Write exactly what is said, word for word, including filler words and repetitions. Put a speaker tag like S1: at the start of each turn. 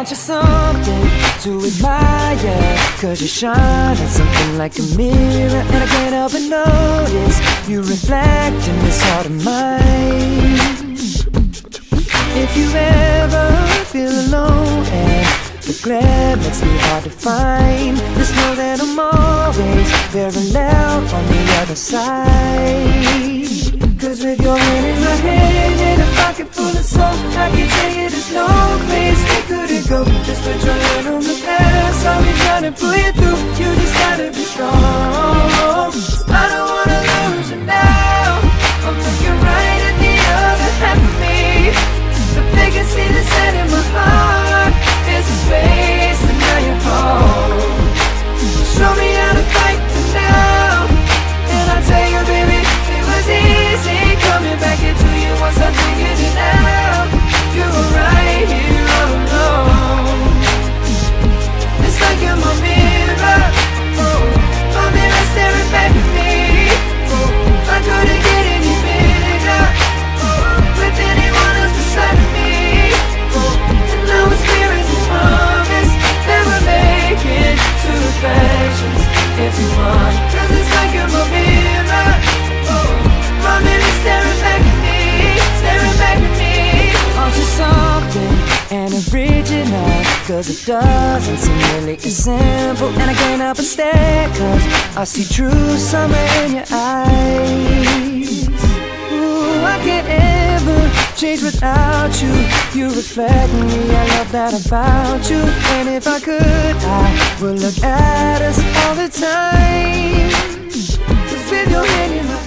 S1: Aren't you something to admire? Cause you shine at something like a mirror, and I can't help but notice you reflect in this heart of mine. If you ever feel alone and the glare makes me hard to find, just know that I'm always parallel on the other side. Cause with your hand in my hand and a pocket full of soul, I can tell you there's no place we couldn't go. Just put your hand on the past, I'll be trying to pull you through. You just gotta be strong. I don't wanna lose you now. I'm looking right at the other half of me. If they can see the set in my heart, there's a space and now you're home. Show me how to fight for now, and I'll tell you, baby, it was easy coming back into you once I figured it out. You were right here all alone. It's like you're my mirror, oh, my mirror staring back at me. Oh, I couldn't get any bigger, oh, with anyone else beside me. Oh, and now it's clear as this promise that we're making two reflections into one. Cause it's like you're my mirror, oh, my mirror staring back at me, staring back at me. Aren't you something and original? Cause it doesn't seem really as simple, and I can't help but stare, cause I see true summer in your eyes. Ooh, I can't ever change without you. You reflect me, I love that about you. And if I could, I would look at us all the time. Just with your hand in my